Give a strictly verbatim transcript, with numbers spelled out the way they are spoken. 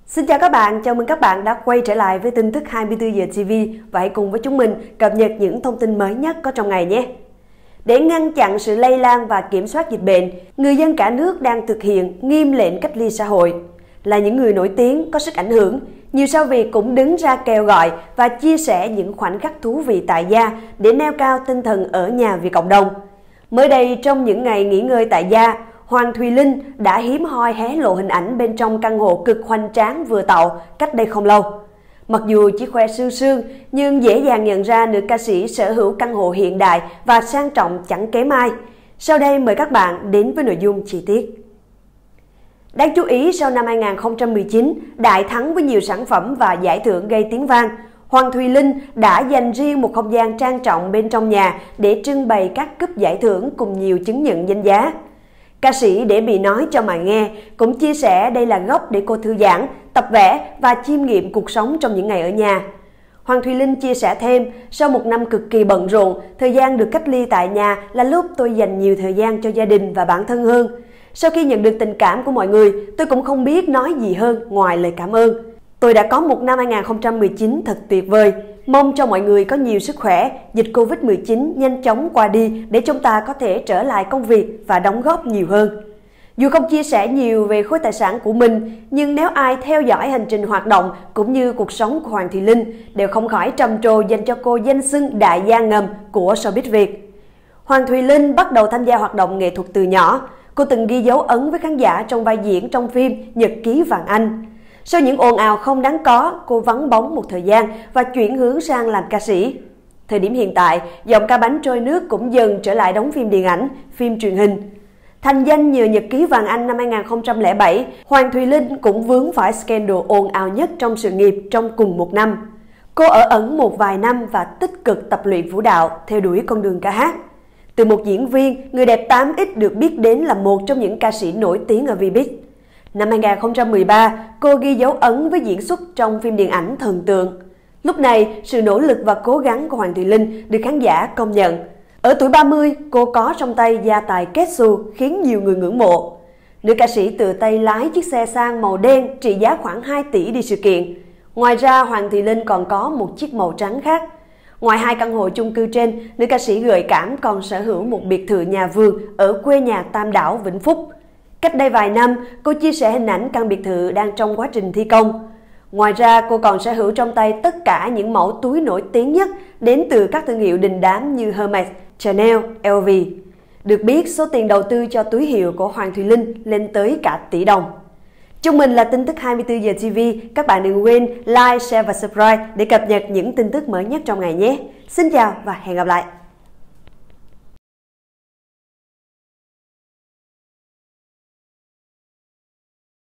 Xin chào các bạn, chào mừng các bạn đã quay trở lại với tin tức hai mươi tư giờ ti vi và hãy cùng với chúng mình cập nhật những thông tin mới nhất có trong ngày nhé. Để ngăn chặn sự lây lan và kiểm soát dịch bệnh, người dân cả nước đang thực hiện nghiêm lệnh cách ly xã hội. Là những người nổi tiếng có sức ảnh hưởng, nhiều sao Việt cũng đứng ra kêu gọi và chia sẻ những khoảnh khắc thú vị tại gia để nêu cao tinh thần ở nhà vì cộng đồng. Mới đây, trong những ngày nghỉ ngơi tại gia, Hoàng Thùy Linh đã hiếm hoi hé lộ hình ảnh bên trong căn hộ cực hoành tráng vừa tạo cách đây không lâu. Mặc dù chỉ khoe sương sương, nhưng dễ dàng nhận ra nữ ca sĩ sở hữu căn hộ hiện đại và sang trọng chẳng kém ai. Sau đây mời các bạn đến với nội dung chi tiết. Đáng chú ý, sau năm hai nghìn không trăm mười chín, đại thắng với nhiều sản phẩm và giải thưởng gây tiếng vang, Hoàng Thùy Linh đã dành riêng một không gian trang trọng bên trong nhà để trưng bày các cúp giải thưởng cùng nhiều chứng nhận danh giá. Ca sĩ Để Bị Nói Cho Mà Nghe cũng chia sẻ đây là góc để cô thư giãn, tập vẽ và chiêm nghiệm cuộc sống trong những ngày ở nhà. Hoàng Thùy Linh chia sẻ thêm, sau một năm cực kỳ bận rộn, thời gian được cách ly tại nhà là lúc tôi dành nhiều thời gian cho gia đình và bản thân hơn. Sau khi nhận được tình cảm của mọi người, tôi cũng không biết nói gì hơn ngoài lời cảm ơn. Tôi đã có một năm hai nghìn không trăm mười chín thật tuyệt vời. Mong cho mọi người có nhiều sức khỏe, dịch Covid mười chín nhanh chóng qua đi để chúng ta có thể trở lại công việc và đóng góp nhiều hơn. Dù không chia sẻ nhiều về khối tài sản của mình, nhưng nếu ai theo dõi hành trình hoạt động cũng như cuộc sống của Hoàng Thùy Linh đều không khỏi trầm trồ dành cho cô danh xưng đại gia ngầm của showbiz Việt. Hoàng Thùy Linh bắt đầu tham gia hoạt động nghệ thuật từ nhỏ. Cô từng ghi dấu ấn với khán giả trong vai diễn trong phim Nhật ký Vàng Anh. Sau những ồn ào không đáng có, cô vắng bóng một thời gian và chuyển hướng sang làm ca sĩ. Thời điểm hiện tại, giọng ca bánh trôi nước cũng dần trở lại đóng phim điện ảnh, phim truyền hình. Thành danh nhờ Nhật ký Vàng Anh năm hai nghìn không trăm lẻ bảy, Hoàng Thùy Linh cũng vướng phải scandal ồn ào nhất trong sự nghiệp trong cùng một năm. Cô ở ẩn một vài năm và tích cực tập luyện vũ đạo, theo đuổi con đường ca hát. Từ một diễn viên, người đẹp tám X được biết đến là một trong những ca sĩ nổi tiếng ở Vbiz. Năm hai nghìn không trăm mười ba, cô ghi dấu ấn với diễn xuất trong phim điện ảnh Thần Tượng. Lúc này, sự nỗ lực và cố gắng của Hoàng Thùy Linh được khán giả công nhận. Ở tuổi ba mươi, cô có trong tay gia tài kết xù khiến nhiều người ngưỡng mộ. Nữ ca sĩ tự tay lái chiếc xe sang màu đen trị giá khoảng hai tỷ đi sự kiện. Ngoài ra, Hoàng Thùy Linh còn có một chiếc màu trắng khác. Ngoài hai căn hộ chung cư trên, nữ ca sĩ gợi cảm còn sở hữu một biệt thự nhà vườn ở quê nhà Tam Đảo, Vĩnh Phúc. Cách đây vài năm, cô chia sẻ hình ảnh căn biệt thự đang trong quá trình thi công. Ngoài ra, cô còn sở hữu trong tay tất cả những mẫu túi nổi tiếng nhất đến từ các thương hiệu đình đám như Hermes, Chanel, lờ vê. Được biết, số tiền đầu tư cho túi hiệu của Hoàng Thùy Linh lên tới cả tỷ đồng. Chúng mình là tin tức hai mươi tư giờ ti vi. Các bạn đừng quên like, share và subscribe để cập nhật những tin tức mới nhất trong ngày nhé. Xin chào và hẹn gặp lại!